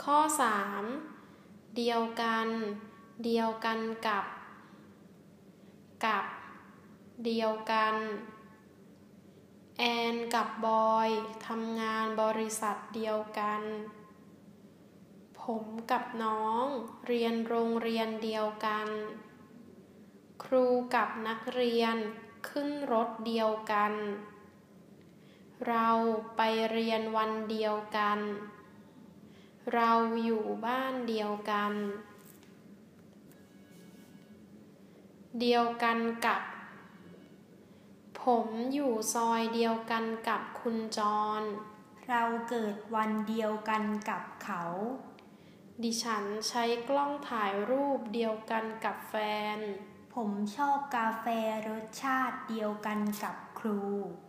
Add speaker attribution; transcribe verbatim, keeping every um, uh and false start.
Speaker 1: ข้อสามเดียวกันเดียวกันกับกับเดียวกันแอนกับบอยทำงานบริษัทเดียวกันผมกับน้องเรียนโรงเรียนเดียวกันครูกับนักเรียนขึ้นรถเดียวกันเราไปเรียนวันเดียวกันเราอยู่บ้านเดียวกันเดียวกันกับผมอยู่ซอยเดียวกันกับคุณจร
Speaker 2: เราเกิดวันเดียวกันกับเขา
Speaker 1: ดิฉันใช้กล้องถ่ายรูปเดียวกันกับแฟน
Speaker 2: ผมชอบกาแฟรสชาติเดียวกันกับครู